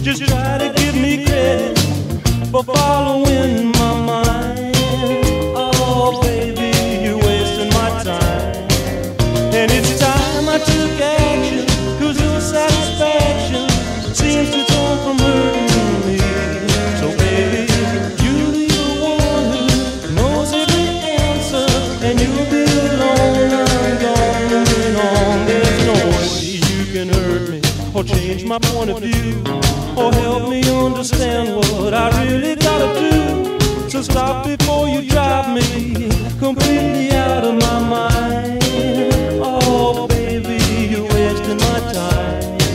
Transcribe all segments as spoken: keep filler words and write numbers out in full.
just try to give me credit for following my mind. Oh, baby, you're wasting my time. And it's time I took action, 'cause your satisfaction seems to come from hurting me. So baby, you'll be the one who knows every answer, and you'll be alone. I'm gone moving on. There's no way you can hurt me or change my point of view, or help me understand what I really gotta do. So stop before you drive me completely out of my mind. Oh baby, you're wasting my time.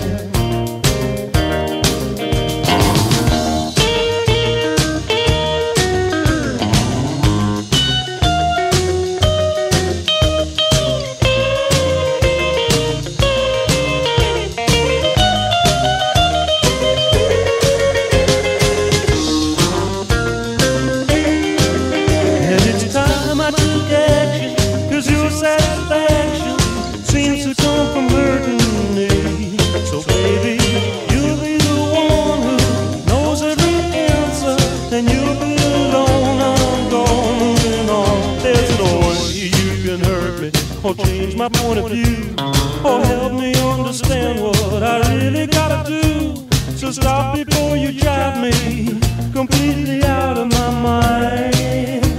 Satisfaction seems to come from hurting me. So baby, you'll be the one who knows every answer, and you'll be alone. I'm gone moving on. There's no way you can hurt me or change my point of view, or help me understand what I really gotta do. So stop before you drive me completely out of my mind.